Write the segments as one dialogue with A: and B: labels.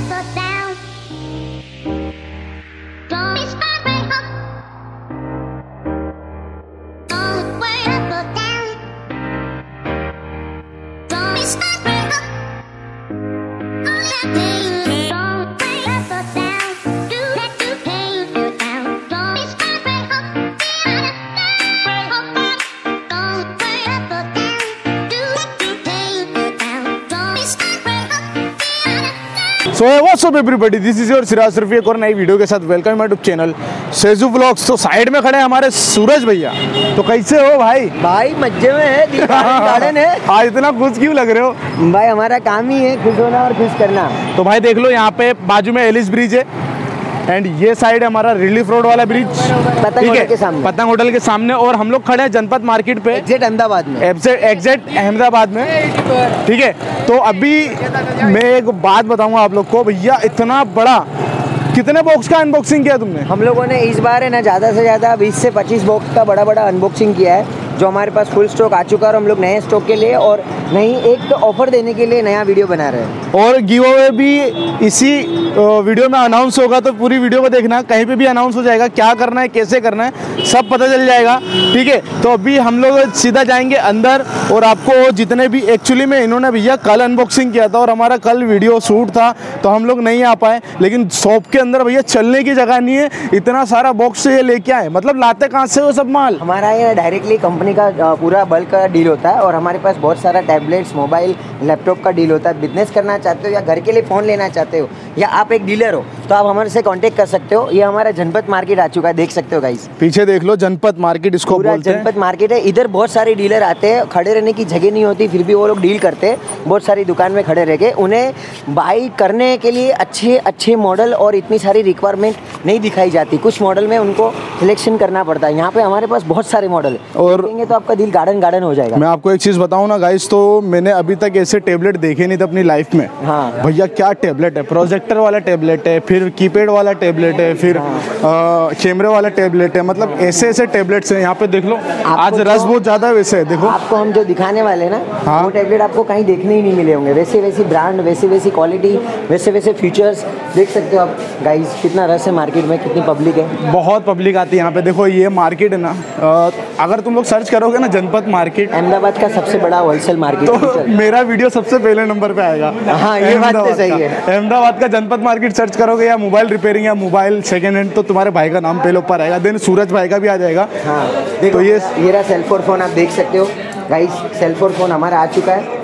A: So what's up everybody, this is your Siraj Rafi, एक और नई वीडियो के साथ welcome my YouTube channel Seju vlogs. तो साइड में खड़े हैं हमारे सूरज भैया। तो कैसे हो भाई?
B: भाई मजे में है, गार्डन है।
A: आज इतना खुश क्यों लग रहे हो?
B: भाई हमारा काम ही है खुश होना और खुश करना।
A: तो भाई देख लो, यहाँ पे बाजू में एलिस ब्रिज है एंड ये साइड है हमारा रिलीफ रोड वाला ब्रिज,
B: पतंग होटल के सामने,
A: पतंग होटल के सामने। और हम लोग खड़े हैं जनपद मार्केट पे,
B: एग्जैक्ट अहमदाबाद में,
A: एग्जैक्ट अहमदाबाद में। ठीक है, तो अभी मैं एक बात बताऊंगा आप लोग को। भैया इतना बड़ा, कितने बॉक्स का अनबॉक्सिंग किया तुमने?
B: हम लोगों ने इस बार है ना ज़्यादा से ज़्यादा 20 से 25 बॉक्स का बड़ा बड़ा अनबॉक्सिंग किया है, जो हमारे पास फुल स्टॉक आ चुका है। और हम लोग नए स्टॉक के लिए और नई एक ऑफर देने के लिए नया वीडियो बना रहे हैं। और
A: गिव अवे भी इसी वीडियो में अनाउंस होगा, तो पूरी वीडियो को देखना, कहीं पे भी अनाउंस हो जाएगा। क्या करना है, कैसे करना है, सब पता चल जाएगा। ठीक है, तो अभी हम लोग सीधा जाएंगे अंदर और आपको जितने भी, एक्चुअली में इन्होंने भैया कल अनबॉक्सिंग किया था और हमारा कल वीडियो शूट था, तो हम लोग नहीं आ पाए। लेकिन शॉप के अंदर भैया चलने की जगह नहीं है, इतना सारा बॉक्स से ये लेके आए। मतलब लाते कहाँ से वो सब माल?
B: हमारा ये डायरेक्टली कंपनी का पूरा बल्क का डील होता है और हमारे पास बहुत सारा टैबलेट्स, मोबाइल, लैपटॉप का डील होता है। बिजनेस करना चाहते हो या घर के लिए फ़ोन लेना चाहते हो या आप एक डीलर हो, तो आप हमारे से कांटेक्ट कर सकते हो। ये हमारा जनपद मार्केट आ चुका है, देख सकते हो गाइस,
A: पीछे देख लो, जनपद मार्केट इसको बोलते हैं।
B: जनपद मार्केट है। इधर बहुत सारे डीलर आते हैं, खड़े रहने की जगह नहीं होती, फिर भी वो लोग डील करते हैं। बहुत सारी दुकान में खड़े रह के उन्हें बाई करने के लिए अच्छे अच्छे मॉडल और इतनी सारी रिक्वायरमेंट नहीं दिखाई जाती। कुछ मॉडल में उनको सिलेक्शन करना पड़ता है। यहाँ पे हमारे पास बहुत सारे मॉडल है और देखेंगे तो आपका दिल गार्डन गार्डन हो जाएगा।
A: मैं आपको एक चीज़ बताऊँ ना गाइस, तो मैंने अभी तक ऐसे टेबलेट देखे नहीं थे अपनी लाइफ में।
B: हाँ
A: भैया क्या टेबलेट है, प्रोजेक्टर वाला टेबलेट है, फिर कीपैड वाला टेबलेट है, फिर कैमरे वाला टेबलेट है। मतलब ऐसे ऐसे टेबलेट्स हैं यहाँ पे, देख लो। आज रस बहुत ज़्यादा है वैसे, देखो
B: आपको हम जो दिखाने वाले हैं ना, हाँ, वो टेबलेट आपको कहीं देखने ही नहीं मिले होंगे। वैसे वैसी ब्रांड, वैसे वैसी क्वालिटी, वैसे वैसे फीचर्स, देख सकते हो आप गाइस। कितना रस है मार्केट में, कितनी पब्लिक है,
A: बहुत पब्लिक आती है यहाँ पे। देखो ये मार्केट है ना, अगर तुम लोग सर्च करोगे ना जनपद मार्केट,
B: अहमदाबाद का सबसे बड़ा होलसेल मार्केट,
A: तो मेरा वीडियो सबसे पहले नंबर पे आएगा।
B: हाँ, ये बात तो सही है।
A: अहमदाबाद का जनपद मार्केट सर्च करोगे या मोबाइल रिपेयरिंग या मोबाइल सेकंड हैंड, तो तुम्हारे भाई का नाम पहले ऊपर आएगा, देन सूरज भाई का भी आ जाएगा।
B: हाँ देखो, तो ये रहा सेल्फोर फोन, आप देख सकते हो गाइस। सेल्फोर फोन हमारा आ चुका है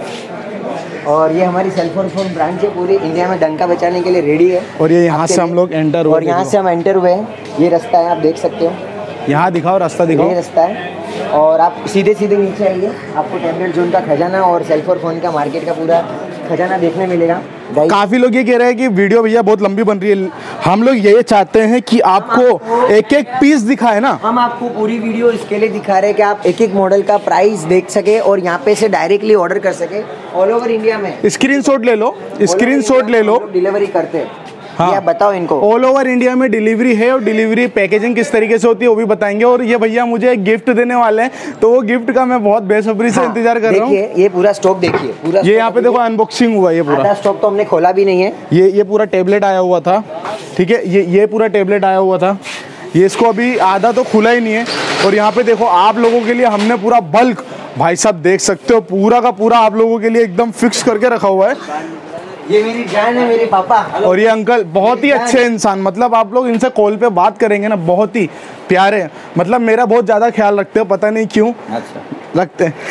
B: और ये हमारी सेल्फोन फोन ब्रांच है, पूरी इंडिया में डंका बचाने के लिए रेडी है।
A: और ये यहाँ से हम लोग एंटर हुए,
B: और यहाँ से हम एंटर हुए हैं। ये रास्ता है, आप देख सकते हो।
A: यहाँ दिखाओ, रास्ता दिखाओ।
B: ये रास्ता है और आप सीधे सीधे नीचे आइए, आपको टैबलेट जोन का खजाना और सेल्फोन फोन का मार्केट का पूरा खजाना देखने मिलेगा।
A: काफ़ी लोग ये कह रहे हैं कि वीडियो भैया बहुत लंबी बन रही है। हम लोग ये चाहते हैं कि आपको एक एक पीस दिखाए ना।
B: हम आपको पूरी वीडियो इसके लिए दिखा रहे हैं कि आप एक एक मॉडल का प्राइस देख सके और यहाँ पे से डायरेक्टली ऑर्डर कर सके। ऑल ओवर इंडिया में स्क्रीनशॉट
A: ले लो, स्क्रीनशॉट ले लो,
B: डिलीवरी करते हैं।
A: हाँ,
B: आप बताओ इनको।
A: ऑल ओवर इंडिया में डिलीवरी है और डिलीवरी पैकेजिंग किस तरीके से होती है वो भी बताएंगे। और ये भैया मुझे एक गिफ्ट देने वाले हैं, तो वो गिफ्ट का मैं बहुत बेसब्री से इंतजार कर रहा हूँ।
B: ये पूरा स्टॉक देखिए, पूरा
A: ये यहाँ पे देखो अनबॉक्सिंग हुआ, ये पूरा
B: स्टॉक तो हमने खोला भी नहीं है।
A: ये पूरा टेबलेट आया हुआ था, ठीक है, ये पूरा टेबलेट आया हुआ था। ये इसको अभी आधा तो खुला ही नहीं है। और यहाँ पे देखो, आप लोगों के लिए हमने पूरा बल्क, भाई साहब देख सकते हो, पूरा का पूरा आप लोगों के लिए एकदम फिक्स करके रखा हुआ है।
B: ये मेरी जान है, मेरे पापा।
A: और ये अंकल बहुत ही अच्छे इंसान, मतलब आप लोग इनसे कॉल पे बात करेंगे ना, बहुत ही प्यारे। मतलब मेरा बहुत ज़्यादा ख्याल रखते हो, पता नहीं क्यों। अच्छा रखते हैं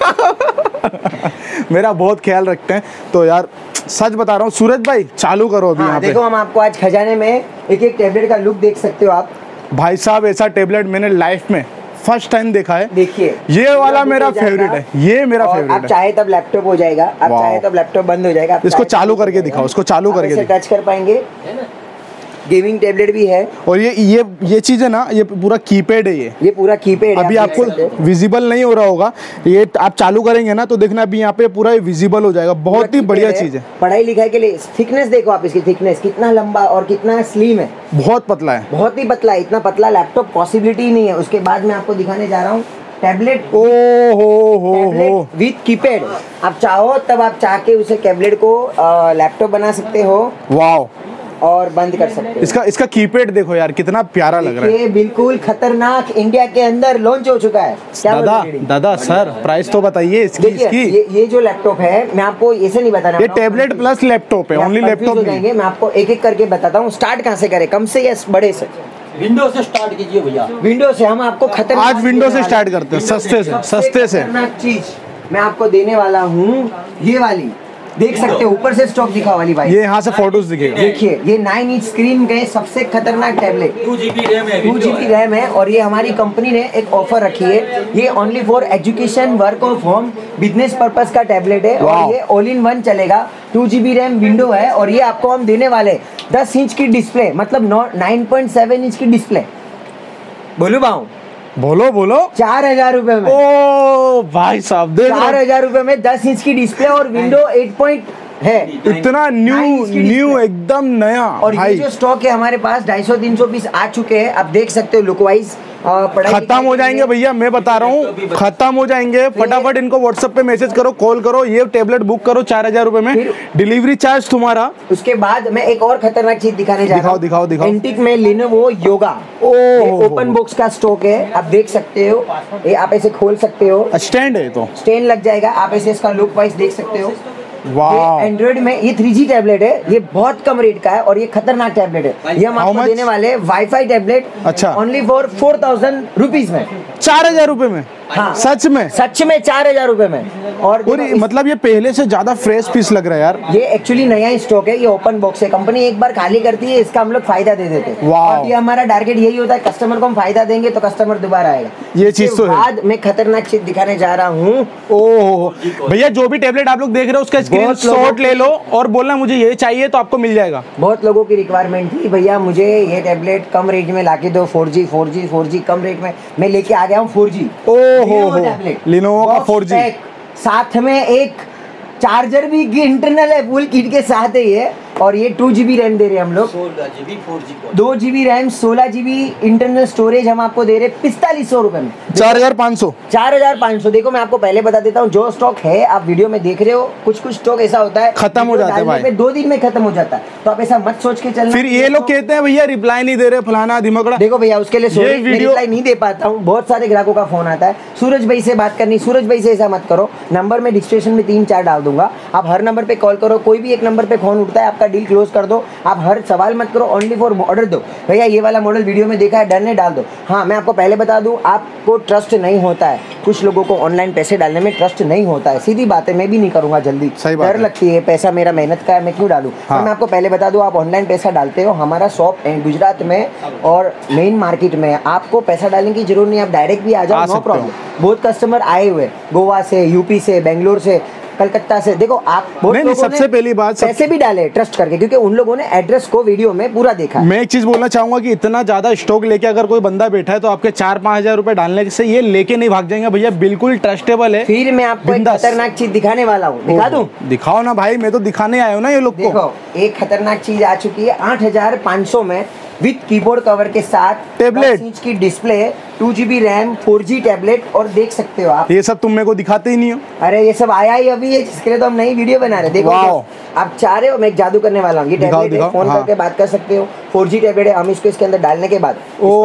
A: मेरा बहुत ख्याल रखते हैं। तो यार सच बता रहा हूँ, सूरज भाई चालू करो अभी। यहाँ
B: देखो, हम आपको आज खजाने में एक एक टैबलेट का लुक देख सकते हो आप।
A: भाई साहब ऐसा टैबलेट मैंने लाइफ में फर्स्ट टाइम देखा है।
B: देखिए,
A: ये वाला मेरा फेवरेट है, ये मेरा फेवरेट है।
B: आप चाहे तब लैपटॉप हो जाएगा, आप चाहे तब लैपटॉप बंद हो जाएगा।
A: इसको चालू करके दिखाओ, इसको चालू करके
B: टच कर पाएंगे। गेमिंग टैबलेट भी है।
A: और ये चीज है ना, ये पूरा कीपैड है। ये पूरा कीपैड है। अभी आपको विजिबल नहीं हो रहा होगा, ये आप चालू करेंगे ना तो देखना अभी यहाँ पे पूरा विजिबल हो जाएगा। बहुत ही बढ़िया चीज है।
B: पढ़ाई लिखाई के लिए थिकनेस देखो आप, इसकी थिकनेस कितना लंबा और कितना स्लिम है।
A: बहुत पतला है,
B: बहुत ही पतला है। इतना पतला लैपटॉप पॉसिबिलिटी ही नहीं है। उसके बाद मैं आपको दिखाने जा रहा हूँ टैबलेट
A: ओ हो
B: विथ कीपैड। आप चाहो तब आप चाह के उसे टैबलेट को लैपटॉप बना सकते हो,
A: वाओ,
B: और बंद कर सकते हो।
A: इसका कीपैड देखो यार कितना प्यारा लग रहा है।
B: ये बिल्कुल खतरनाक इंडिया के अंदर लॉन्च हो चुका है। क्या
A: दादा सर प्राइस तो बताइए इसकी।
B: ये जो लैपटॉप है, मैं आपको ऐसे नहीं बताना,
A: ये टैबलेट प्लस लैपटॉप है, ओनली लैपटॉप नहीं।
B: मैं आपको एक एक करके बताता हूँ। स्टार्ट कहाँ से करें, कम से या बड़े से?
C: विंडो से स्टार्ट कीजिए भैया।
B: विंडो से। हम आपको खतरनाक,
A: आज विंडो से स्टार्ट करते हैं, सस्ते से
B: खतरनाक चीज मैं आपको देने वाला हूँ। ये वाली देख सकते हो, ऊपर से स्टॉक दिखा वाली भाई,
A: ये यहाँ से फोटोज दिखेगा।
B: देखिए ये 9 इंच स्क्रीन के सबसे खतरनाक टैबलेट,
C: 2 GB रैम है,
B: 2 GB रैम है। और ये हमारी कंपनी ने एक ऑफर रखी है, ये only for education, work of home, business purpose का टैबलेट है। और ये ऑल इन वन चलेगा, 2 GB रैम, विंडो है। और ये आपको हम देने वाले 10 इंच की डिस्प्ले, मतलब 9.7 इंच की डिस्प्ले। बोलू बाऊ,
A: बोलो
B: 4,000 रुपए में।
A: ओ भाई साहब,
B: 4,000 रुपए में 10 इंच की डिस्प्ले और विंडो 8 पॉइंट है।
A: इतना न्यू एकदम नया।
B: और ये जो स्टॉक है हमारे पास 250-300 पीस आ चुके हैं। आप देख सकते हो लुक वाइज
A: खत्म हो जाएंगे भैया, मैं बता रहा हूँ खत्म हो जाएंगे। फटाफट इनको व्हाट्सएप पे मैसेज करो, कॉल करो, ये टेबलेट बुक करो 4,000 रुपए में, डिलीवरी चार्ज तुम्हारा।
B: उसके बाद मैं एक और खतरनाक चीज दिखाने जा रहा हूँ।
A: दिखाओ
B: एंटिक में लेनोवो योगा ओपन बॉक्स का स्टॉक है, आप देख सकते हो। ये आप ऐसे खोल सकते हो,
A: स्टैंड है, तो
B: स्टैंड लग जाएगा। आप ऐसे इसका लुक वाइज देख सकते हो।
A: वाह,
B: एंड्रॉइड में ये 3G टैबलेट है, ये बहुत कम रेट का है और ये खतरनाक टैबलेट है। ये हम आपको देने वाले वाईफाई टैबलेट,
A: अच्छा,
B: ओनली फॉर 4,000 रुपीज में,
A: 4,000 रुपए में।
B: हाँ,
A: सच में
B: 4,000 रुपए में। और
A: मतलब ये पहले से ज्यादा फ्रेश पीस लग रहा है यार।
B: ये एक्चुअली नया स्टॉक है, ये ओपन बॉक्स है। कंपनी एक बार खाली करती है, इसका हम लोग फायदा दे देते हैं। और ये हमारा टारगेट यही होता है, कस्टमर को हम फायदा देंगे तो कस्टमर दोबारा आएगा।
A: ये चीज तो है।
B: बाद मैं खतरनाक चीज दिखाने जा रहा हूँ।
A: ओह भैया, जो भी टेबलेट आप लोग देख रहे हो उसका स्क्रीनशॉट ले लो और बोलना मुझे ये चाहिए, तो आपको मिल जाएगा।
B: बहुत लोगों की रिक्वायरमेंट थी, भैया मुझे ये टैबलेट कम रेट में लाके दो, 4G कम रेट में। मैं लेके आ गया हूँ 4G टैबलेट,
A: लिनोवो का 4G,
B: साथ में एक चार्जर भी इंटरनल है, फुल किट के साथ है ये। और ये 2 GB रैम दे रहे हैं हम लोग,
C: 16GB 4G
B: 2 GB RAM, 16 GB internal storage हम आपको दे रहे हैं 4500 रुपए में,
A: 4,500।
B: 4,500। देखो मैं आपको पहले बता देता हूँ, जो स्टॉक है आप वीडियो में देख रहे हो, कुछ स्टॉक ऐसा होता है
A: खत्म हो जाता है भाई,
B: 2 दिन में खत्म हो जाता है। तो आप ऐसा मत सोच के चलना।
A: फिर ये लोग कहते हैं भैया रिप्लाई नहीं दे रहे, फलाना धिमकड़ा।
B: देखो भैया, उसके लिए रिप्लाई नहीं दे पाता हूँ, बहुत सारे ग्राहकों का फोन आता है, सूरज भाई से बात करनी, सूरज भाई से ऐसा मत करो। नंबर में डिस्क्रिप्शन में 3-4 डाल दूंगा, आप हर नंबर पे कॉल करो, कोई भी एक नंबर पे फोन उठता है, आपका डील क्लोज कर दो। आप हर सवाल मत करो, ओनली फॉर ऑर्डर दो। भैया ये वाला मॉडल वीडियो में देखा है, डन है, डाल दो। हाँ, मैं आपको पहले बता दूं, आपको ट्रस्ट नहीं होता है, कुछ लोगों को ऑनलाइन पैसे डालने में ट्रस्ट नहीं होता है, सीधी बात है। मैं भी नहीं करूंगा जल्दी, डर लगती है, पैसा मेरा मेहनत का है, मैं क्यों डालूं। हाँ। मैं आपको पहले बता दूं, आप ऑनलाइन पैसा डालते हो, हमारा शॉप गुजरात में और मेन मार्केट में, आपको पैसा डालने की जरूरत नहीं, आप डायरेक्ट भी आ जाओ, नो प्रॉब्लम। बहुत कस्टमर आए हुए गोवा से, यूपी से, बेंगलोर से, कलकत्ता से। देखो आप बहुत
A: सबसे पहली बात,
B: पैसे भी डाले ट्रस्ट करके, क्योंकि उन लोगों ने एड्रेस को वीडियो में पूरा देखा।
A: मैं एक चीज बोलना चाहूंगा कि इतना ज्यादा स्टॉक लेके अगर कोई बंदा बैठा है तो आपके 4-5 हजार रुपए डालने से ये लेके नहीं भाग जाएंगे भैया, बिल्कुल ट्रस्टेबल है।
B: फिर मैं आपको एक खतरनाक चीज दिखाने वाला हूँ, दिखा दूं?
A: दिखाओ ना भाई, मैं तो दिखाने आया हूँ ना ये लोग को।
B: देखो एक खतरनाक चीज आ चुकी है, 8,500 में विद कीबोर्ड कवर के साथ
A: टैबलेट,
B: 10 इंच की display, 2 GB RAM, 4G tablet. और देख सकते हो आप,
A: ये सब तुम मेरे को दिखाते ही नहीं हो।
B: अरे ये सब आया ही अभी है, जिसके लिए तो हम नई वीडियो बना रहे। देखो आप चाह रहे हो, मैं एक जादू करने वाला हूँ। ये टैबलेट है, फोन करके बात कर सकते हो, 4G टैबलेट है। हम इसको इसके अंदर डालने के बाद,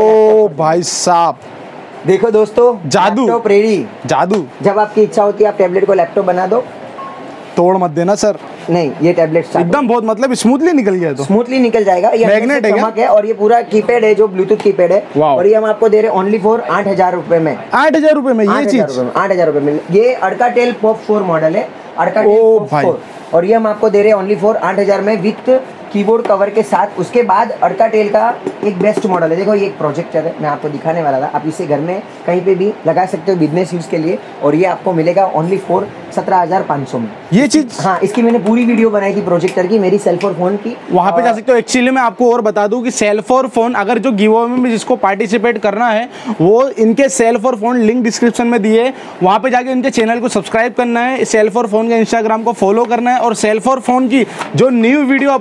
A: ओ भाई साहब,
B: देखो दोस्तों,
A: जादू,
B: लैपटॉप रेडी,
A: जादू।
B: जब आपकी इच्छा होती है आप टैबलेट को लैपटॉप बना दो।
A: तोड़ मत देना सर।
B: नहीं, ये टैबलेट
A: एकदम बहुत मतलब स्मूथली निकल गया, तो
B: स्मूथली निकल जाएगा। ये
A: मैग्नेट है क्या?
B: और ये पूरा कीपैड है, जो ब्लूटूथ कीपैड है। और ये हम आपको दे रहे हैं ओनली फॉर 8,000 रुपए में।
A: 8,000 रुपए में ये चीज?
B: 8,000 रुपए में। ये अड़काटेल पॉप 4 मॉडल है, अड़काटेल पॉप 4, और ये हम आपको दे रहे हैं ओनली फॉर 8,000 में विथ कीबोर्ड कवर के साथ। उसके बाद अड़काटेल का एक बेस्ट मॉडल है, देखो ये एक प्रोजेक्टर है, मैं आपको दिखाने वाला था। आप इसे घर में कहीं पे भी लगा सकते हो बिजनेस यूज के लिए, और ये आपको मिलेगा ओनली फॉर 17,500 में
A: ये चीज।
B: हाँ, इसकी मैंने पूरी वीडियो बनाई थी प्रोजेक्टर की, मेरी सेल फोर फोन की,
A: वहां पे जा सकते हो। एक्चुअली मैं आपको और बता दूं कि सेल फोर फोन, अगर जो गिव अवे में जिसको पार्टिसिपेट करना है, वो इनके sale for phone link description में दिए, वहां पे जाके इनके चैनल को सब्सक्राइब करना है, सेल फोर फोन का इंस्टाग्राम को फॉलो करना है, और सेल फोर फोन की जो न्यू वीडियो अपलोड हुई है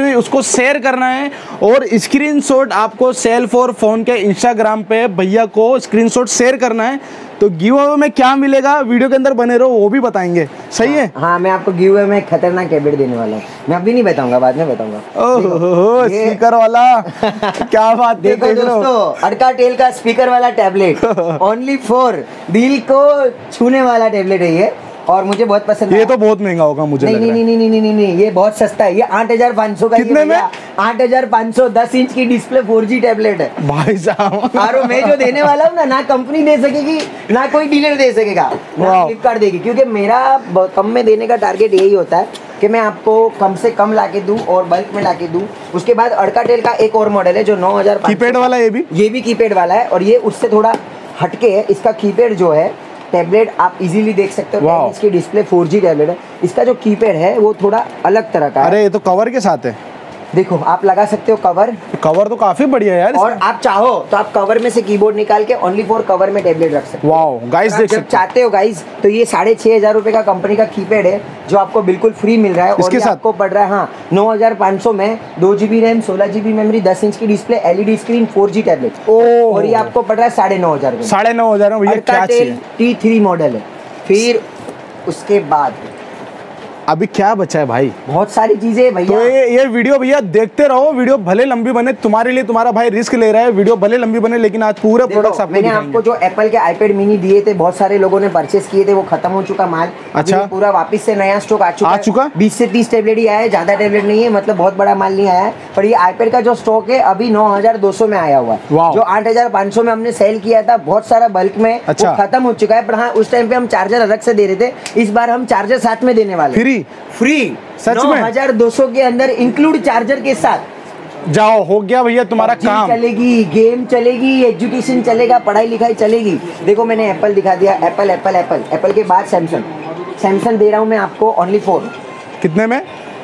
A: में उसको शेयर करना है और स्क्रीनशॉट आपको सेल्फ और फ़ोन के इंस्टाग्राम पे भैया को स्क्रीनशॉट शेयर करना है। तो गिव अवे में क्या मिलेगा वीडियो के अंदर बने रहो, वो भी बताएंगे। सही है?
B: हाँ, मैं आपको गिव अवे में खतरनाक टैबलेट देने वाला हूँ। मैं अभी नहीं बताऊंगा, बाद में बताऊंगा।
A: ओहो, स्पीकर वाला क्या बात है।
B: देखो दोस्तों, अड़काटेल का स्पीकर वाला टैबलेट ओनली फॉर दिल को छूने वाला टैबलेट है ये, और मुझे बहुत पसंद है।
A: ये तो बहुत महंगा होगा मुझे लग रहा है।
B: नहीं, ये बहुत सस्ता है। ये 8,500 का।
A: कितने में?
B: 8,500, 10 इंच की डिस्प्ले 4G टैबलेट है
A: भाई साहब।
B: और मैं जो देने वाला हूँ ना कंपनी दे सकेगी, ना कोई डीलर दे सकेगा, ना फ्लिपकार्ट देगी, क्योंकि मेरा कम में देने का टारगेट यही होता है कि मैं आपको कम से कम लाके दूं और बल्क में लाके दूं। उसके बाद अड़काटेल का एक और मॉडल है जो 9,500
A: कीपैड वाला, ये भी
B: कीपैड वाला है, और ये उससे थोड़ा हटके है। इसका कीपैड जो है टैबलेट आप इजीली देख सकते हो। 10 इंच की डिस्प्ले 4G टैबलेट है। इसका जो कीपैड है वो थोड़ा अलग तरह का है।
A: अरे ये तो कवर के साथ है।
B: देखो, आप लगा सकते हो कवर
A: तो काफी बढ़िया है यार।
B: और आप चाहो तो आप कवर में से कीबोर्ड निकाल के ओनली फॉर कवर में टैबलेट रख सकते हो।
A: वाओ गाइस, देख
B: जब चाहते हो गाइस तो ये 6,500 रुपए का कंपनी का कीपैड है जो आपको बिल्कुल फ्री मिल रहा है। और ये आपको पड़ रहा है 9,500 में 2GB RAM, 16GB memory, 10 inch की display, LED screen, 4G tablet, और ये आपको पड़ रहा है 9,500 रुपए।
A: 9,500 में भैया क्या चाहिए।
B: T3 मॉडल है। फिर उसके बाद
A: अभी क्या बचा है भाई?
B: बहुत सारी चीजें भैया।
A: तो ये वीडियो भैया देखते रहो, वीडियो भले लंबी बने, तुम्हारे लिए तुम्हारा भाई रिस्क ले रहा है, वीडियो भले लंबी बने, लेकिन आज पूरे प्रोडक्ट्स आपको
B: मैंने आपको जो एप्पल के आईपैड मिनी दिए थे, बहुत सारे लोगों ने परचेस किए थे, वो खत्म हो चुका माल।
A: अच्छा,
B: पूरा वापस से नया स्टॉक आ चुका है। 20 से 30 टैबलेट ही आया है, ज्यादा टैबलेट नहीं है, मतलब बहुत बड़ा माल नहीं आया है। पर ये आईपैड का जो स्टॉक है अभी 9,200 में आया हुआ है। जो 8,500 में हमने सेल किया था बहुत सारा बल्क में, वो खत्म हो चुका है। पर हाँ, उस टाइम पे हम चार्जर अलग से दे रहे थे, इस बार हम चार्जर साथ में देने वाले फ्री
A: सच में
B: 9,200 के अंदर इंक्लूड चार्जर के साथ।
A: जाओ, हो गया भैया तुम्हारा काम।
B: चलेगी, गेम चलेगी, एजुकेशन चलेगा, पढ़ाई लिखाई चलेगी। देखो, मैंने एप्पल दिखा दिया, एप्पल के बाद सैमसंग दे रहा हूँ मैं आपको ओनली फॉर
A: कितने में?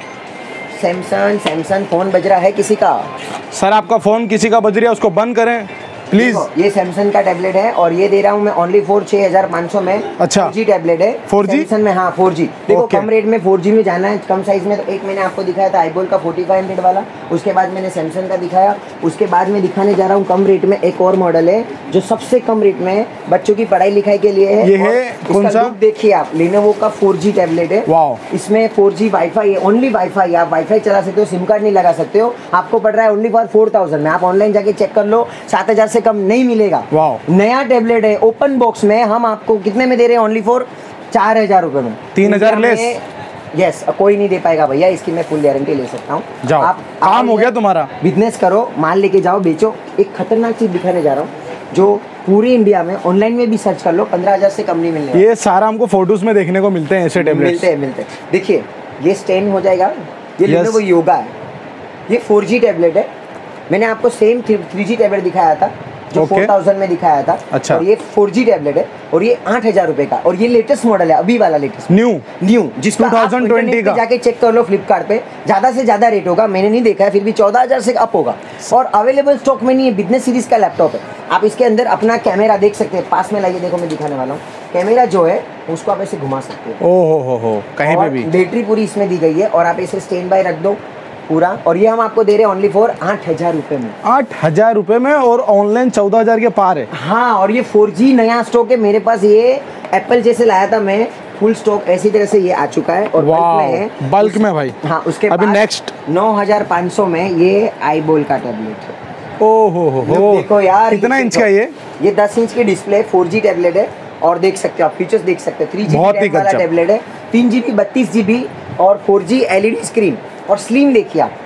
B: सैमसंग फोन बज रहा है किसी का।
A: सर आपका फोन किसी का बज रहा है, उसको बंद करें प्लीज।
B: ये सैमसंग का टैबलेट है और ये दे रहा हूँ मैं ओनली फॉर 6,500 में।
A: अच्छा,
B: 4G टैबलेट है
A: 4G
B: सैमसंग में। हाँ 4G। देखो कम रेट में 4G में जाना है, कम साइज में। तो एक मैंने आपको दिखाया था आईबोल का 4500 वाला, उसके बाद मैंने सैमसंग का दिखाया, उसके बाद मैं दिखाने जा रहा हूँ कम रेट में एक और मॉडल है जो सबसे कम रेट में बच्चों की पढ़ाई लिखाई के लिए है।
A: ये है कौन सा?
B: देखिए आप, लेनोवो का 4G टैबलेट है। इसमें 4G वाईफाई है, ओनली वाईफाई। आप वाईफाई चला सकते हो, सिम कार्ड नहीं लगा सकते हो। आपको पड़ रहा है ओनली फॉर 4,000 में। आप ऑनलाइन जाके चेक कर लो, 7,000 से कम नहीं मिलेगा। नया टैबलेट है, ओपन बॉक्स में। हम आपको कितने में दे रहे हैं? ओनली फॉर 4,000 रुपए में।
A: 3,000 लेस।
B: यस, कोई नहीं दे पाएगा भैया, इसकी मैं फुल गारंटी ले सकता हूँ।
A: आप काम हो गया तुम्हारा।
B: बिजनेस करो, माल लेके जाओ, बेचो। एक खतरनाक चीज दिखाने जा रहा हूँ जो पूरी इंडिया में ऑनलाइन में भी सर्च कर लो, 15,000 से कम नहीं मिलने।
A: ये सारा हमको फोटोज में देखने को मिलते हैं, ऐसे टैबलेट्स
B: मिलते हैं। देखिए, ये स्टैंड हो जाएगा, ये लेनोवो योगा है, ये 4G टैबलेट है। मैंने आपको सेम 3G टैबलेट दिखाया था जो 4,000 में दिखाया था।
A: अच्छा।
B: और ये 4G टैबलेट है और ये 8,000 रुपए का, और ये लेटेस्ट मॉडल है, अभी वाला लेटेस्ट न्यू जिसका
A: 2020 का।
B: जाके चेक कर लो फ्लिपकार्ट पे, ज्यादा से ज्यादा रेट होगा, मैंने नहीं देखा है, फिर भी 14,000 से अप होगा। और अवेलेबल स्टॉक में नहीं है, बिजनेस सीरीज का लैपटॉप है। आप इसके अंदर अपना कैमरा देख सकते हैं, पास में लाइए, देखो मैं दिखाने वाला हूँ। कैमरा जो है उसको आप ऐसे घुमा सकते हो।
A: ओहो, कहीं पे भी।
B: बैटरी पूरी इसमें दी गई है और आप इसे स्टैंड बाय रख दो पूरा। और ये हम आपको दे रहे हैं ओनली फॉर 8,000 रुपए में।
A: 8,000 रुपए में, और ऑनलाइन 14,000 के पार है।
B: हाँ, और ये 4G नया स्टॉक है मेरे पास। ये एप्पल जैसे लाया था मैं, फुल स्टॉक ऐसी तरह से ये आ चुका है और बल्क में है।
A: बल्क में भाई।
B: हाँ, उसके
A: अभी
B: बाद
A: नेक्स्ट
B: 9,500 में ये आईबोल का टैबलेट है।
A: ओहो,
B: देखो यार,
A: कितना इंच का ये
B: 10 इंच की डिस्प्ले 4G टैबलेट है। और देख सकते हो आप, फीचर्स देख सकते हो। 3GB वाला टैबलेट है, 3GB 32GB और 4G LED स्क्रीन, और स्लिम देखिए आप।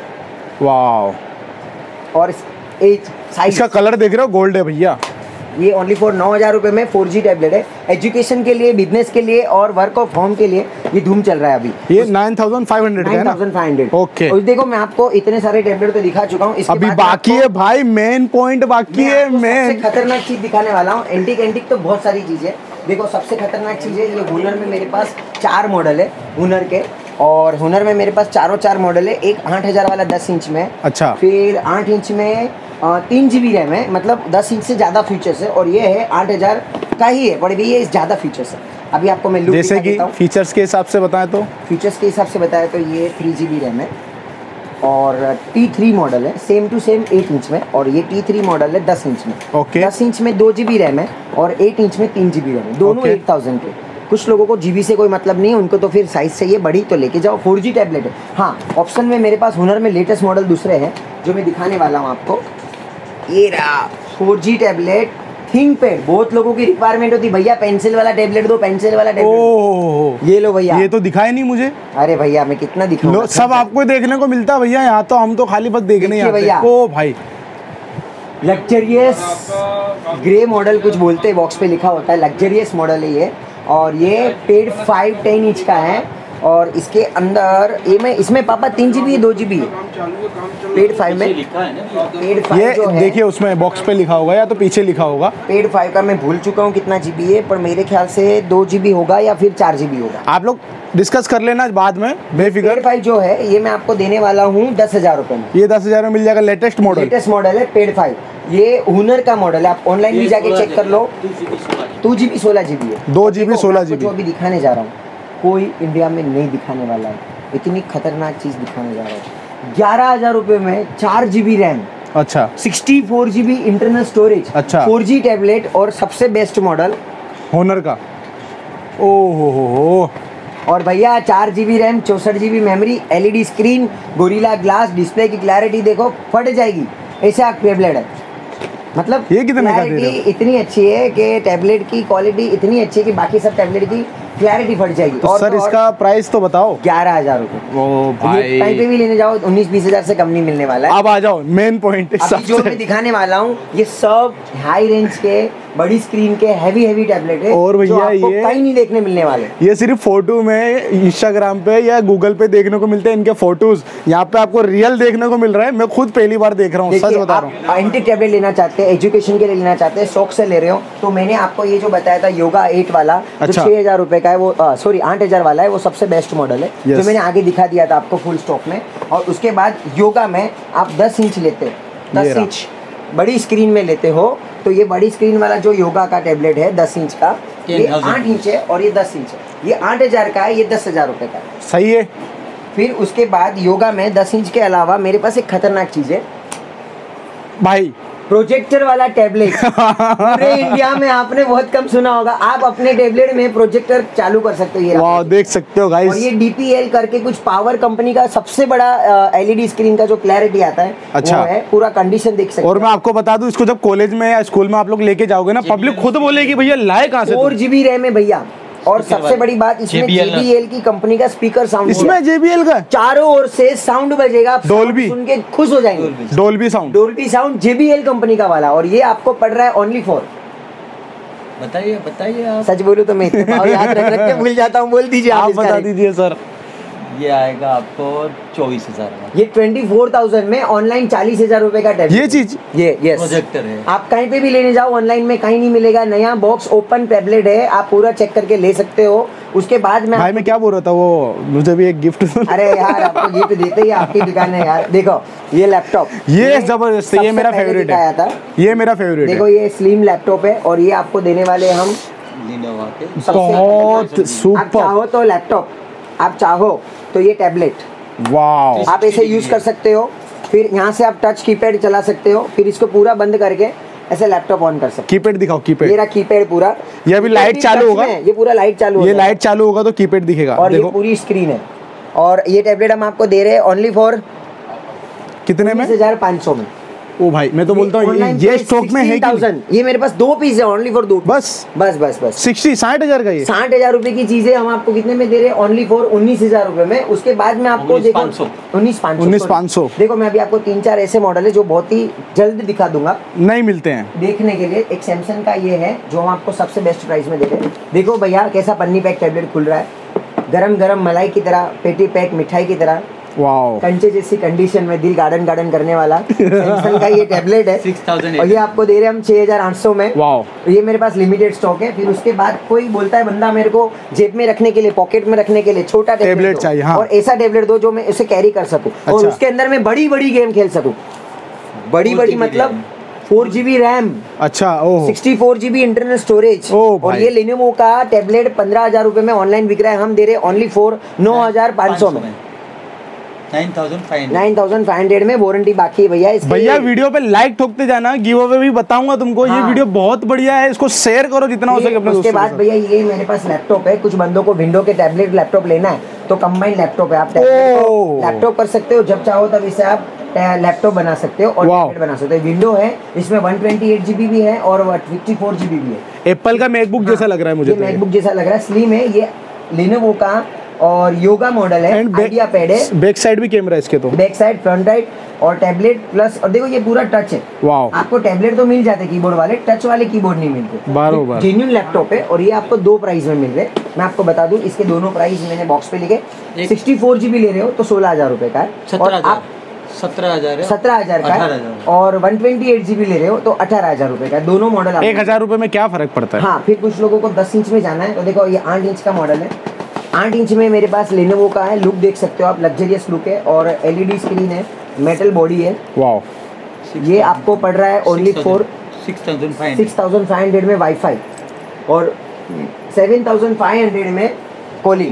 A: वाह,
B: और
A: इसका कलर देख रहे हो, गोल्ड है भैया।
B: ये ओनली फॉर 9,000 रुपए में 4G टैबलेट है। एजुकेशन के लिए, बिजनेस के लिए और वर्क ऑफ होम के लिए ये धूम चल रहा है अभी।
A: ये 9,500 है ना?
B: 9,500।
A: ओके।
B: और देखो, मैं आपको इतने सारे टैबलेट तो दिखा चुका हूँ,
A: अभी बाकी है भाई, मेन पॉइंट बाकी है।
B: सबसे खतरनाक चीज दिखाने वाला हूँ। एंटीक तो बहुत सारी चीजें। देखो, सबसे खतरनाक चीज है ये। हुनर में मेरे पास 4 मॉडल है हुनर के, और हुनर में मेरे पास 4 मॉडल है। एक 8,000 वाला 10 इंच में।
A: अच्छा।
B: फिर 8 इंच में 3GB रैम है, मतलब 10 इंच से ज़्यादा फीचर्स है। और ये है 8,000 का ही है, बड़े भी ये ज़्यादा फीचर्स है। अभी आपको मैं लुक
A: जैसे कि फीचर्स के हिसाब से बताएं तो,
B: फीचर्स के हिसाब से बताया तो ये 3GB रैम है, और T3 मॉडल है, सेम टू सेम 8 इंच में, और ये T3 मॉडल है 10 इंच में।
A: ओके।
B: 10 इंच में 2 GB रैम है और 8 इंच में 3 GB रैम है, दोनों
A: ओके।
B: 8000 के। कुछ लोगों को GB से कोई मतलब नहीं है, उनको तो फिर साइज चाहिए बड़ी, तो लेके जाओ। 4G टैबलेट है। हाँ, ऑप्शन में मेरे पास हुनर में लेटेस्ट मॉडल दूसरे हैं जो मैं दिखाने वाला हूँ आपको। ये रहा 4G टैबलेट थिंक पैड। बहुत लोगों की रिक्वायरमेंट होती, भैया पेंसिल वाला टैबलेट दो, पेंसिल वाला टैबलेट दो।
A: ओह,
B: ये लो भैया।
A: ये तो दिखाया नहीं मुझे।
B: अरे भैया मैं कितना दिखाऊं,
A: सब आपको देखने को मिलता है भैया, यहाँ तो हम तो खाली बस देखने ही
B: देखिए
A: आते
B: भैया।
A: हैं। ओ भाई,
B: लग्जरियस ग्रे मॉडल कुछ बोलते हैं, बॉक्स पे लिखा होता है, लग्जरियस मॉडल है ये। और ये पेड 510 इंच का है, और इसके अंदर ये में इसमें पापा 3 GB है 2 GB है। पेड 5 में
C: लिखा है ना
B: पेड 5
A: ये
B: जो है,
A: देखिए उसमें बॉक्स पे लिखा होगा या तो पीछे लिखा होगा।
B: पेड 5 का मैं भूल चुका हूँ कितना GB है, पर मेरे ख्याल से 2 GB होगा या फिर 4 GB होगा।
A: आप लोग डिस्कस कर लेना बाद में बेफिक्र।
B: पेड 5 जो है ये मैं आपको देने वाला हूँ 10,000 रुपये में।
A: ये 10,000 में मिल जाएगा, लेटेस्ट मॉडल।
B: लेटेस्ट मॉडल है पेड 5। ये हुनर का मॉडल है, आप ऑनलाइन भी जाके चेक कर लो। 2 GB 16 GB है।
A: 2 GB
B: देखो,
A: 16
B: आपको
A: GB।
B: जो अभी दिखाने जा रहा हूँ कोई इंडिया में नहीं दिखाने वाला है, इतनी खतरनाक चीज़ दिखाने जा रहा हूँ। 11,000 रुपये में 4 GB रैम,
A: अच्छा
B: 64 GB इंटरनल स्टोरेज,
A: अच्छा।
B: 4G टैबलेट, और सबसे बेस्ट मॉडल
A: होनर का। ओ हो।
B: और भैया 4 GB RAM, 64 GB memory, LED screen, Gorilla glass, display की क्लैरिटी देखो फट जाएगी, ऐसा टैबलेट है। मतलब
A: ये कितने का दे रहे हो?
B: क्लैरिटी इतनी अच्छी है कि टैबलेट की क्वालिटी इतनी अच्छी है कि बाकी सब टैबलेट की क्लैरिटी फट जाएगी।
A: तो सर इसका प्राइस तो बताओ।
B: 11,000 रुपये।
A: ओ
B: ये कहीं पे भी लेने जाओ 19-20 हज़ार से कम नहीं मिलने वाला है।
A: अब आ जाओ मेन पॉइंट।
B: अभी जो मैं दिखाने वाला हूँ ये सब हाई रेंज के, बड़ी स्क्रीन के, हैवी टैबलेट है,
A: और भैया
B: जो आपको
A: ये
B: कहीं नहीं देखने मिलने वाले।
A: ये सिर्फ फोटो में इंस्टाग्राम पे या गूगल पे देखने को मिलते हैं इनके फोटोज, यहाँ पे आपको रियल देखने को मिल रहा है। मैं खुद पहली बार देख रहा हूँ, सच
B: देखिए,
A: बता रहा हूँ।
B: आप एंटी टैबलेट लेना चाहते हैं, एजुकेशन के लिए लेना चाहते हैं, शौक से ले रहे हो, तो मैंने आपको ये जो बताया था योगा 8 वाला, जो
A: अच्छा।
B: 6,000 रुपये का है, वो सॉरी 8,000 वाला है, वो सबसे बेस्ट मॉडल है,
A: Yes.
B: जो मैंने आगे दिखा दिया था आपको फुल स्टॉक में। और उसके बाद योगा में आप 10 इंच लेते हो,
A: ये
B: 10
A: रहा।
B: इंच बड़ी स्क्रीन में लेते हो, तो ये बड़ी स्क्रीन वाला जो योगा का टैबलेट है 10 इंच का, ये 8 इंच है और ये 10 इंच है। ये 8,000 का है, ये 10,000 रुपये का है।
A: सही है।
B: फिर उसके बाद योगा में 10 इंच के अलावा मेरे पास एक खतरनाक चीज़ है,
A: भाई
B: प्रोजेक्टर वाला टैबलेट। पूरे इंडिया में आपने बहुत कम सुना होगा, आप अपने टैबलेट में प्रोजेक्टर चालू कर सकते हो। ये
A: वाह, देख सकते हो
B: और
A: गाइस।
B: ये DPL करके कुछ पावर कंपनी का सबसे बड़ा LED स्क्रीन का जो क्लैरिटी आता है,
A: अच्छा।
B: वो है, पूरा कंडीशन देख सकते
A: और मैं आपको बता दूं, इसको जब कॉलेज में या स्कूल में आप लोग लेके जाओगे ना, पब्लिक खुद बोलेगी भैया लाए कहाँ से तुम?
B: 4 GB रैम है भैया, और सबसे बड़ी बात इसमें JBL की कंपनी का स्पीकर साउंड,
A: इसमें JBL का
B: चारों ओर से साउंड बजेगा, आप
A: Dolby।
B: सुन के खुश हो जाएंगे।
A: Dolby sound.
B: Dolby sound JBL company का वाला, और ये आपको पड़ रहा है ओनली फॉर,
C: बताइए आप।
B: सच बोलूं तो मैं इतने पाव याद रख के भूल जाता हूँ, बोल दीजिए
A: आप
B: इसका
A: बता
B: रेट।
A: दीजिए सर।
C: ये आएगा आपको 24,000 का।
B: ये 24,000 में ऑनलाइन 40,000 रुपए का टैबलेट।
A: ये चीज,
B: ये यस
C: प्रोजेक्टर है।
B: आप कहीं पे भी लेने जाओ ऑनलाइन में कहीं नहीं मिलेगा। नया बॉक्स ओपन टैबलेट है, आप पूरा चेक करके ले सकते हो। उसके बाद में
A: भाई मैं क्या बोल रहा था, वो मुझे भी एक गिफ्ट।
B: अरे यार आपको गिफ्ट देते ही आपकी दुकान है यार। देखो ये लैपटॉप,
A: ये जबरदस्त है, ये मेरा फेवरेट
B: आया
A: है।
B: था।
A: ये मेरा फेवरेट
B: देखो
A: है।
B: ये स्लिम लैपटॉप है, और ये आपको देने वाले हम
C: Lenovo के।
A: बहुत
B: आप
A: सुपर।
B: चाहो तो लैपटॉप, आप चाहो तो ये टैबलेट
A: वाओ।
B: आप ऐसे यूज कर सकते हो। फिर यहाँ से आप टच कीपैड चला सकते हो, फिर इसको पूरा बंद करके ऐसे लैपटॉप ऑन कर सकते
A: कीपैड दिखाओ,
B: हो।
A: कीपैड।
B: मेरा कीपैड पूरा,
A: ये अभी लाइट चालू होगा,
B: ये पूरा लाइट चालू
A: ये
B: होगा।
A: लाइट चालू होगा तो कीपैड दिखेगा।
B: और ये
A: देखो
B: पूरी स्क्रीन है। और ये टैबलेट हम आपको दे रहे हैं ओनली फॉर
A: कितने में?
B: 19,500 में।
A: ओ भाई मैं तो बोलता हूँ
B: Online
A: ये
B: पे
A: स्टॉक में है कि
B: 16,000। ये मेरे पास 2 पीस है, ओनली फॉर 2
A: बस?
B: बस बस बस
A: 60,000 का ये।
B: 60,000 रुपए की चीजें हम आपको कितने में दे रहे हैं? ओनली फॉर 19,000 रुपए में। उसके बाद में आपको देखो
C: 19,500
B: 19,500 देखो मैं अभी आपको 3-4 ऐसे मॉडल है जो बहुत ही जल्द दिखा दूंगा
A: नहीं मिलते हैं
B: देखने के लिए। एक सैमसंग का ये है जो हम आपको सबसे बेस्ट प्राइस में दे रहे हैं। देखो भैया कैसा पन्नी पैक टैबलेट खुल रहा है, गरम गरम मलाई की तरह, पेटी पैक मिठाई की तरह,
A: वाओ।
B: कंचे जैसी कंडीशन में दिल गार्डन गार्डन करने वाला सैमसंग का ये टैबलेट है।
C: 6,800
B: और ये आपको दे रहे हैं हम 6,800 में।
A: वाओ।
B: ये मेरे पास लिमिटेड स्टॉक है। फिर उसके बाद कोई बोलता है बंदा मेरे को जेब में रखने के लिए, पॉकेट में रखने के लिए छोटा
A: टैबलेट
B: दो,
A: चाहिए, हाँ।
B: और ऐसा टैबलेट दो जो मैं उसे कैरी कर सकूं और
A: अच्छा।
B: उसके अंदर मैं बड़ी बड़ी गेम खेल सकूं। बड़ी बड़ी
C: 4GB
B: मतलब 4 GB रैम,
A: अच्छा। Oh
B: 64 GB internal storage.
A: ओ
B: और
A: भाई।
B: ये लेनोवो का टैबलेट 15,000 रुपए में ऑनलाइन बिक रहा है, हम दे रहे हैं ओनली फॉर 9,500 में। 9500 में वारंटी बाकी है भैया इसकी।
A: भैया वीडियो पे लाइक ठोकते जाना, गिव अवे भी बताऊंगा तुमको। ये वीडियो बहुत बढ़िया है, इसको शेयर करो जितना हो सके अपने दोस्तों
B: के साथ। उसके बाद भैया ये मेरे पास लैपटॉप है, कुछ बंदों को विंडो के टैबलेट लैपटॉप लेना है तो कंबाइंड लैपटॉप है, आप लैपटॉप कर सकते हो, जब चाहो तब इसे आप लैपटॉप बना सकते हो और टैबलेट बना सकते हो। विंडो है, इसमें 128 GB भी है और 54 GB भी है।
A: एप्पल का मैकबुक जैसा लग रहा है मुझे,
B: मैकबुक जैसा लग रहा है, स्लिम है, ये लेनोवो का और योगा मॉडल है, आइडिया पैड है।
A: बैक साइड भी कैमरा है इसके, तो
B: बैक साइड, फ्रंट साइड और टैबलेट प्लस, और देखो ये पूरा टच है।
A: वाओ,
B: आपको टैबलेट तो मिल जाते कीबोर्ड वाले, टच वाले कीबोर्ड नहीं मिलते।
A: बराबर
B: जेन्युइन लैपटॉप है और ये आपको 2 प्राइस में मिल रहे। मैं आपको बता दूं, इसके दोनों प्राइस मैंने बॉक्स पे लिखे। 64 GB ले रहे हो तो 16,000 रुपए का है, और आप 17,000 का है, और 128 GB ले रहे हो तो 18,000 रुपए का है। दोनों मॉडल
A: 1,000 रुपए में क्या फर्क पड़ता है?
B: हाँ, फिर कुछ लोगों को 10 इंच में जाना है तो देखो ये 8 इंच का मॉडल है। 8 इंच में मेरे पास लेनोवो का है, लुक देख सकते हो आप, लग्जरियस लुक है और LED स्क्रीन है, मेटल बॉडी है।
A: वाओ,
B: ये आपको पड़ रहा है ओनली फॉर 6,500 में वाईफाई और 7,500 में कॉलिंग।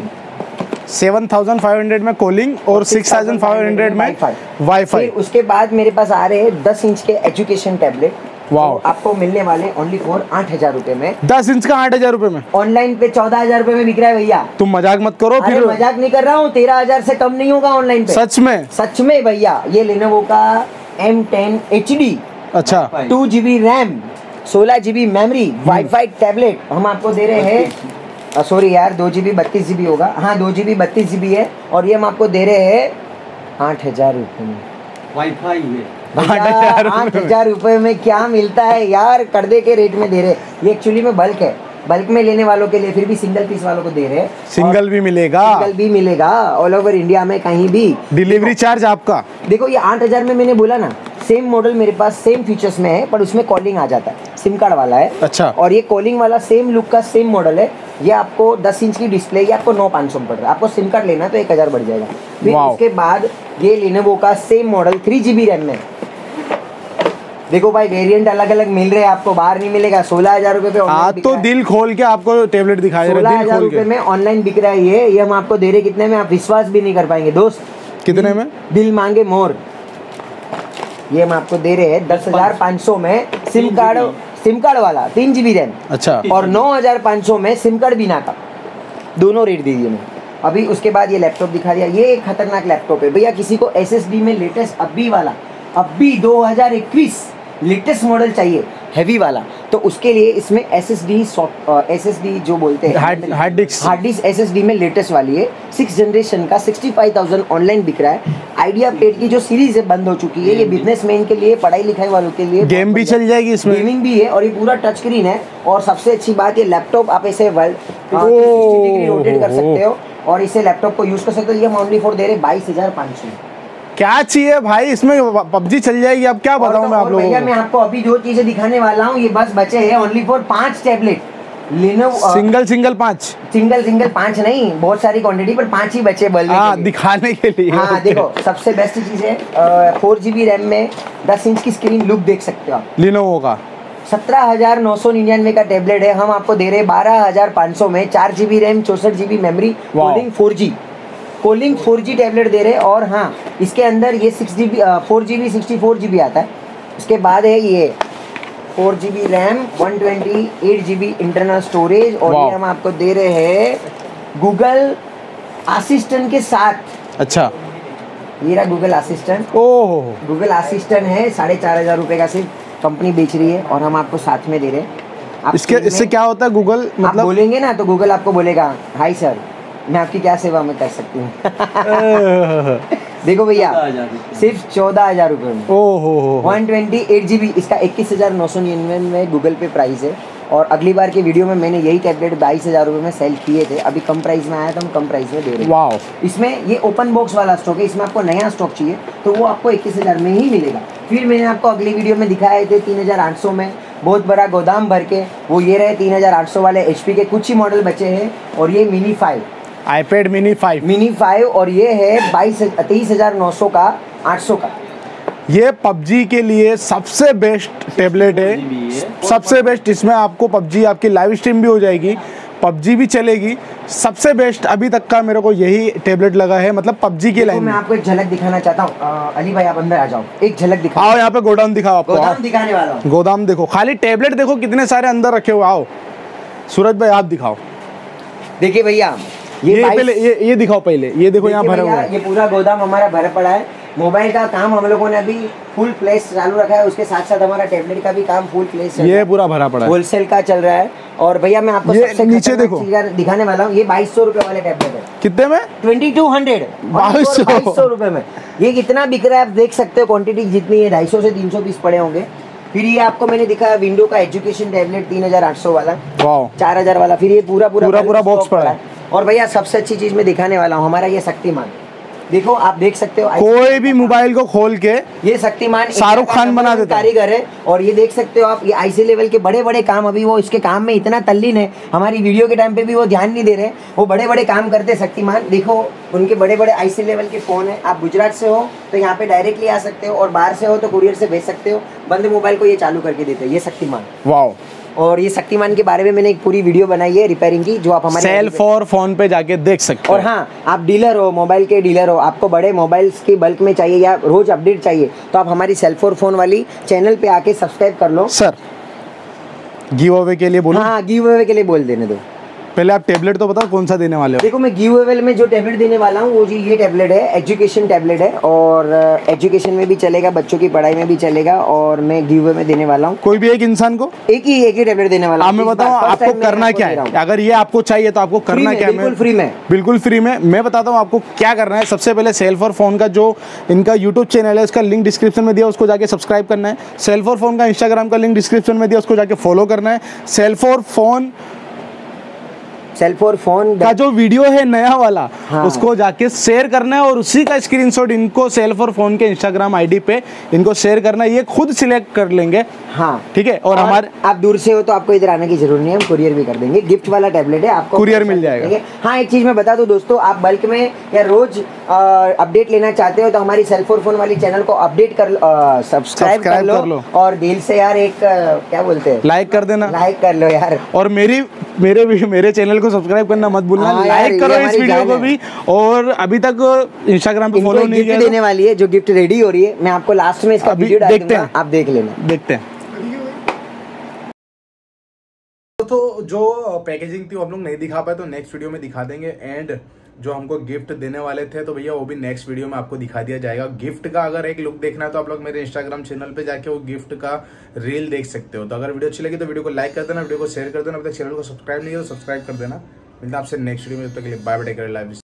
A: 7,500 में कॉलिंग और 6,500 में वाईफाई।
B: उसके बाद मेरे पास आ रहे हैं 10 इंच के एजुकेशन टैबलेट।
A: वाओ,
B: तो आपको मिलने वाले ओनली फॉर 8,000 रुपए में।
A: 10 इंच का 8,000 रुपए में,
B: ऑनलाइन पे 14,000 रुपए में बिक रहा है भैया।
A: तुम मजाक मत करो। फिर
B: मजाक नहीं कर रहा हूँ, 13,000 से कम नहीं होगा ऑनलाइन पे।
A: सच में?
B: सच में भैया। ये लेनोवो का M10 HD,
A: अच्छा,
B: 2 GB RAM, 16 GB memory, wifi tablet हम आपको दे रहे हैं। सॉरी यार, 2 GB 32 GB होगा, हाँ 2 GB 32 GB है, और ये हम आपको दे रहे हैं 8,000 रुपए में।
C: वाईफाई है
B: 8,000 रुपए में क्या मिलता है यार, पर्दे के रेट में दे रहे। ये एक्चुअली में बल्क है, बल्क में लेने वालों के लिए, फिर भी सिंगल पीस वालों को दे रहे हैं।
A: सिंगल भी मिलेगा?
B: सिंगल भी मिलेगा ऑल ओवर इंडिया में, कहीं भी।
A: डिलीवरी चार्ज आपका?
B: देखो ये 8,000 में मैंने बोला ना, सेम मॉडल मेरे पास सेम फीचर्स में है, पर उसमें कॉलिंग आ जाता है, सिम कार्ड वाला है।
A: अच्छा।
B: और ये कॉलिंग वाला सेम लुक का सेम मॉडल है। ये आपको 10 इंच की डिस्प्ले, ये आपको 9,500 में पड़ रहा है। आपको सिम कार्ड लेना है तो 1,000 बढ़ जाएगा। फिर उसके बाद ये लेनोवो का सेम मॉडल 3 GB रैम में। देखो भाई, वेरिएंट अलग अलग मिल रहे हैं आपको, बाहर नहीं मिलेगा। 16,000 रुपए पे
A: आज तो दिल खोल के आपको टेबलेट दिखाया जा रहा है।
B: 16,000 रुपए में ऑनलाइन बिक रहा है ये हम आपको दे रहे कितने में, आप विश्वास भी नहीं कर पाएंगे दोस्त।
A: कितने में?
B: दिल मांगे मोर। ये हम आपको दे रहे हैं 10,500 में सिम कार्ड वाला 3 GB रैम।
A: अच्छा।
B: और 9,500 में सिम कार्ड बिना का, दोनों रेट दे दिए मैं अभी। उसके बाद ये लैपटॉप दिखा दिया, ये एक खतरनाक लैपटॉप है भैया। किसी को SSD में लेटेस्ट अभी 2021 लेटेस्ट मॉडल चाहिए, हैवी वाला, तो उसके लिए इसमें SSD जो बोलते हैं हार्ड डिस्क SSD में लेटेस्ट वाली है, 6th जनरेशन का 65,000 ऑनलाइन बिक रहा है। आइडिया पैड की जो सीरीज है बंद हो चुकी है, ये बिजनेसमैन के लिए, पढ़ाई लिखाई वालों के लिए,
A: गेम भी चल जाएगी इसमें,
B: गेमिंग भी है, और ये पूरा टच स्क्रीन है। और सबसे अच्छी बात, ये लैपटॉप आप ऐसे 360 डिग्री रोटेट कर सकते हो और इसे लैपटॉप को यूज कर सकते हो। ये हम ओनली फॉर दे रहे 22,500।
A: क्या चाहिए भाई, इसमें PUBG चल जाएगी। अब क्या बताऊं मैं आप लोगों को।
B: भैया मैं आपको अभी जो चीजें दिखाने वाला हूँ, ये बस बचे हैं only for 5 tablet Lenovo. Single 5 नहीं, बहुत सारी क्वांटिटी, पर 5 ही बचे बल्कि
A: दिखाने के लिए।
B: हाँ देखो, सबसे बेस्ट चीज है 4 GB रैम में 10 इंच की स्क्रीन, लुक देख सकते हो आप।
A: लेनोवो का
B: 17,999 का टैबलेट है, हम आपको दे रहे 12,500 में। 4 GB RAM, 64 GB memory, calling 4G tablet दे रहे हैं। और हाँ, इसके अंदर ये 4GB 64 GB आता है। उसके बाद है ये 4 GB RAM, 128 GB internal storage, और ये हम आपको दे रहे हैं गूगल असिस्टेंट के साथ।
A: अच्छा,
B: ये रहा Google assistant.
A: Oh, Google
B: assistant है 4,500 रुपए का, सिर्फ कंपनी बेच रही है और हम आपको साथ में दे रहे हैं।
A: इससे क्या होता है गूगल, मतलब
B: आप बोलेंगे ना तो गूगल आपको बोलेगा, हाय सर, मैं आपकी क्या सेवा में कर सकती हूँ। देखो भैया, सिर्फ 14,000 रुपए में।
A: ओहो,
B: 128 GB, इसका 21,999 में गूगल पे प्राइस है। और अगली बार के वीडियो में मैंने यही टैबलेट 22,000 रुपए में सेल किए थे, अभी कम प्राइस में आया तो हम कम प्राइस में दे रहे हैं।
A: वाओ।
B: इसमें ये ओपन बॉक्स वाला स्टॉक है, इसमें आपको नया स्टॉक चाहिए तो वो आपको 21,000 में ही मिलेगा। फिर मैंने आपको अगली वीडियो में दिखाए थे 3,800 में, बहुत बड़ा गोदाम भर के, वो ये रहे 3,800 वाले HP के कुछ ही मॉडल बचे हैं। और ये मिनी 5
A: iPad mini 5,
B: और ये है 23,900 का, 800 का।
A: ये PUBG के लिए सबसे बेस्ट टैबलेट है, सबसे बेस्ट। इसमें आपको PUBG आपकी लाइव स्ट्रीम भी हो जाएगी, PUBG भी चलेगी। सबसे बेस्ट अभी तक का मेरे को यही टैबलेट लगा है, मतलब PUBG के लाइन
B: मैं
A: में।
B: आपको एक झलक दिखाना चाहता हूँ। अली भाई आप अंदर आ जाओ, एक झलक दिखाओ।
A: आओ यहाँ पे गोडाउन दिखाओ आपको।
B: गोदाम दिखाने वाला हूँ।
A: गोदाम देखो, खाली टैबलेट देखो कितने सारे अंदर रखे हुए। आओ सूरज भाई आप दिखाओ।
B: देखिए भैया
A: ये पहले ये दिखाओ पहले, ये देखो यहाँ भरा हुआ है।
B: ये पूरा गोदाम हमारा भरा पड़ा है। मोबाइल का काम हम लोगों ने अभी फुल प्लेस चालू रखा है, उसके साथ साथ हमारा टैबलेट का भी काम फुल प्लेस
A: ये पूरा भरा पड़ा है,
B: होलसेल का चल रहा है। और भैया मैं आपको
A: ये
B: सबसे
A: नीचे
B: खतरनाक
A: देखो।
B: चीज़ दिखाने वाला हूँ। ये 2200 रुपए वाले टैबलेट है।
A: कितने में?
B: 2200 2200 रुपए में। ये कितना बिक रहा है आप देख सकते हो। क्वांटिटी जितनी है 250 से 300 पीस पड़े होंगे। फिर ये आपको मैंने दिखाया विंडो का एजुकेशन टैबलेट 3800 वाला, 4000 वाला। फिर ये पूरा
A: बॉक्स पड़ा है।
B: और भैया सबसे अच्छी चीज मैं दिखाने वाला हूँ, हमारा ये शक्तिमान। देखो आप देख सकते हो,
A: कोई भी मोबाइल को खोल के
B: ये शक्तिमान
A: शाहरुख खान बना देता है।
B: कारीगर है। और ये देख सकते हो आप, ये आईसी लेवल के बड़े बड़े काम, अभी वो इसके काम में इतना तल्लीन है, हमारी वीडियो के टाइम पे भी वो ध्यान नहीं दे रहे। वो बड़े बड़े काम करते शक्तिमान। देखो उनके बड़े बड़े आईसी लेवल के फोन है। आप गुजरात से हो तो यहाँ पे डायरेक्टली आ सकते हो, और बाहर से हो तो कुरियर से भेज सकते हो। बंद मोबाइल को ये चालू करके देते हैं, ये शक्तिमान।
A: वाओ।
B: और ये शक्तिमान के बारे में मैंने एक पूरी वीडियो बनाई है रिपेयरिंग की, जो आप हमारे
A: सेल फॉर फोन पे जाके देख सकते हो।
B: और हाँ, आप डीलर हो, मोबाइल के डीलर हो, आपको बड़े मोबाइल्स की बल्क में चाहिए या रोज अपडेट चाहिए, तो आप हमारी सेल फॉर फोन वाली चैनल पे आके सब्सक्राइब कर लो।
A: सर गिव अवे के लिए बोलो।
B: हाँ, गिव अवे के लिए बोल देने दो।
A: पहले आप टेबलेट तो बताओ कौन सा देने वाले हो।
B: देखो मैं गिव अवे में जो टैबलेट देने वाला हूँ वो जी ये टैबलेट है, एजुकेशन टैबलेट है। और एजुकेशन में भी चलेगा, बच्चों की पढ़ाई में भी चलेगा। और मैं गिव अवे में देने वाला हूँ
A: कोई भी एक इंसान को
B: एक ही टैबलेट देने वाला हूँ।
A: मैं बताऊँ आपको करना क्या है। अगर ये आपको चाहिए तो आपको करना क्या है।
B: बिल्कुल फ्री में,
A: बिल्कुल फ्री में। मैं बताता हूँ आपको क्या करना है। सबसे पहले सेल फॉर फोन का जो इनका यूट्यूब चैनल है उसका लिंक डिस्क्रिप्शन में दिया, उसको जाके सब्सक्राइब करना है। सेल फॉर फोन का इंस्टाग्राम का लिंक डिस्क्रिप्शन में दिया, उसको जाके फॉलो करना है। सेल फॉर फोन का जो वीडियो है नया वाला, हाँ, उसको जाके शेयर करना है और उसी का स्क्रीनशॉट इनको सेल फॉर फोन के इंस्टाग्राम आईडी पे इनको शेयर करना है। ये खुद सिलेक्ट कर लेंगे। हाँ ठीक है। और हमारे आप दूर से हो तो आपको इधर आने की जरूरत नहीं है, हम कुरियर भी कर देंगे। गिफ्ट वाला टैबलेट है, आपको कुरियर मिल जाएगा। हाँ, एक चीज मैं बता दूं दोस्तों, आप बल्क में या रोज अपडेट लेना चाहते हो तो हमारी सेल फॉर फोन वाली चैनल को अपडेट कर सब्सक्राइब कर लो। और दिल से यार एक क्या बोलते हैं, लाइक कर देना, लाइक कर लो यार। और मेरे चैनल को सब्सक्राइब करना मत भूलना। लाइक करो इस वीडियो को भी। और अभी तक इंस्टाग्राम पे फॉलो नहीं किया, देने वाली है जो गिफ्ट रेडी हो रही है। मैं आपको लास्ट में इसका वीडियो डाल दूंगा, आप देख लेना। देखते हैं। तो जो पैकेजिंग थी वो हम लोग नहीं दिखा पाए, तो नेक्स्ट वीडियो में दिखा देंगे। एंड जो हमको गिफ्ट देने वाले थे तो भैया वो भी नेक्स्ट वीडियो में आपको दिखा दिया जाएगा। गिफ्ट का अगर एक लुक देखना है तो आप लोग मेरे इंस्टाग्राम चैनल पे जाके वो गिफ्ट का रील देख सकते हो। तो अगर वीडियो अच्छी लगी तो वीडियो को लाइक कर देना, वीडियो को शेयर कर देना। अभी तक चैनल को सब्सक्राइब नहीं किया तो सब्सक्राइब कर देना। मिलता है आपसे नेक्स्ट वीडियो में, तब तक के लिए बाय बाय।